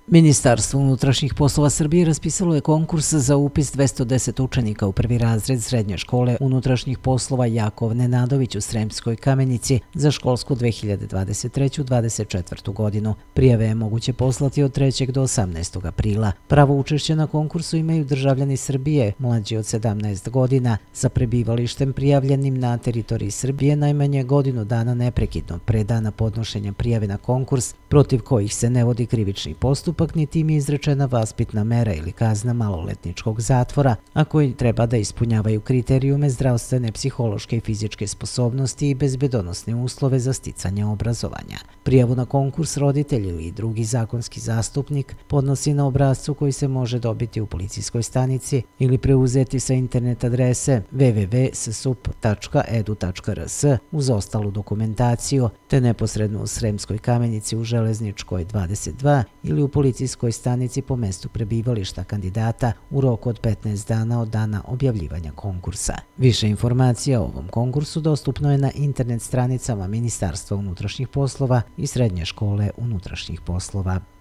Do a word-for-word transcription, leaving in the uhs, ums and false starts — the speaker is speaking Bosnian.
Ministarstvo unutrašnjih poslova Srbije raspisalo je konkurs za upis dvesta deset učenika u prvi razred srednje škole unutrašnjih poslova Jakov Nenadović u Sremskoj Kamenici za školsku dve hiljade dvadeset treće dvadeset četvrtu godinu. Prijave je moguće poslati od trećeg do osamnaestog aprila. Pravo učešće na konkursu imaju državljani Srbije mlađi od sedamnaest godina sa prebivalištem prijavljenim na teritoriji Srbije najmanje godinu dana neprekidno pre dana podnošenja prijave na konkurs, protiv kojih se ne vodi krivični postupak niti im je izrečena vaspitna mera ili kazna maloletničkog zatvora, a koji treba da ispunjavaju kriterijume zdravstvene, psihološke i fizičke sposobnosti i bezbedonosne uslove za sticanje obrazovanja. Prijavu na konkurs roditelj ili drugi zakonski zastupnik podnosi na obrascu koji se može dobiti u policijskoj stanici ili preuzeti sa internet adrese w w w tačka s s u p tačka e d u tačka r s uz ostalu dokumentaciju, te neposredno u Sremskoj Kamenici u Železničkoj dvadeset dva ili u policijskoj stanici po mestu prebivališta kandidata u roku od petnaest dana od dana objavljivanja konkursa. Više informacija o ovom konkursu dostupno je na internet stranicama Ministarstva unutrašnjih poslova i Srednje škole unutrašnjih poslova.